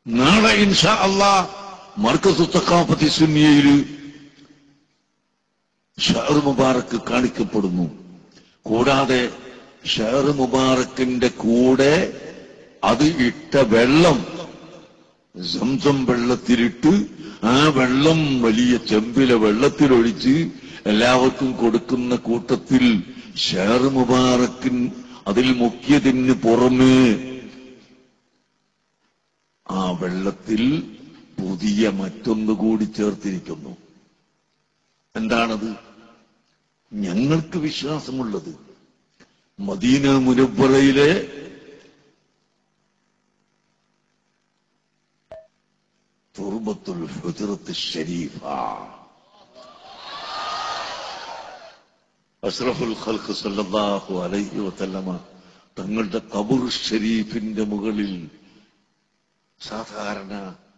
നാളെ ഇൻഷാ അല്ലാഹ് മർക്കസു തഖാഫത്തി സുന്നിയയില് ഷഹർ മുബാറക്ക് കാണിക്കപ്പെടുന്നു. കൂടാതെ ഷഹർ മുബാറക്കിന്റെ കൂടെ അത് ഇട്ട വെള്ളം സംസം വെള്ളത്തിലിട്ട് ആ വെള്ളം വലിയ ചെമ്പിലെ വെള്ളത്തിലൊഴിച്ച് എല്ലാവർക്കും കൊടുക്കുന്ന കൂട്ടത്തിൽ ഷഹർ മുബാറക്കിൻ അതിൽ മുക്കിയതിന് പുറമേ ആ വെള്ളത്തിൽ പുതിയ മറ്റൊന്നുകൂടി ചേർത്തിരിക്കുന്നു. എന്താണത്? ഞങ്ങൾക്ക് വിശ്വാസമുള്ളത് മദീന മുനവ്വറയിലെ തുർബത്തുൽ ഹുജ്റത്ത് ശരീഫ അഷ്റഫുൽ ഖൽഖ് സല്ലല്ലാഹു അലൈഹി വസല്ലമ തങ്ങളുടെ ഖബർ ഷരീഫിന്റെ മുകളിൽ സാധാരണ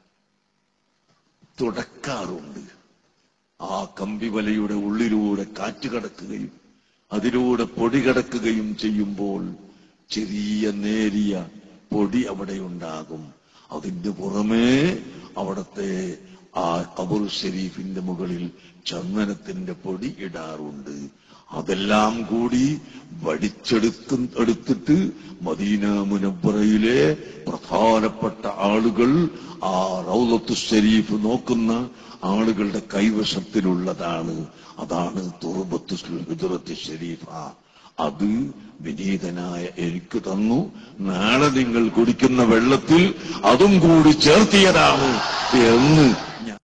തുടക്കാറുണ്ട്. ആ കമ്പിവലയുടെ ഉള്ളിലൂടെ കാറ്റ് കടക്കുകയും അതിലൂടെ പൊടി കടക്കുകയും ചെയ്യുമ്പോൾ ചെറിയ നേരിയ പൊടി അവിടെ ഉണ്ടാകും. അതിന്റെ പുറമേ അവിടത്തെ ആ ഖബർ ഷരീഫിന്റെ മുകളിൽ ചന്ദനത്തിന്റെ പൊടി ഇടാറുണ്ട്. അതെല്ലാം കൂടി എടുത്തിട്ട് മദീന മുനവ്വറയിലെ പ്രധാനപ്പെട്ട ആളുകൾ ആ റൗളത്തു ശരീഫ് നോക്കുന്ന ആളുകളുടെ കൈവശത്തിലുള്ളതാണ്. അതാണ് തുർബത്തുൽ ഹുജ്റത്ത് ശരീഫ. അത് വിനീതനായ എനിക്ക് തന്നു. നാളെ നിങ്ങൾ കുടിക്കുന്ന വെള്ളത്തിൽ അതും കൂടി ചേർത്തിയതാണ് എന്ന്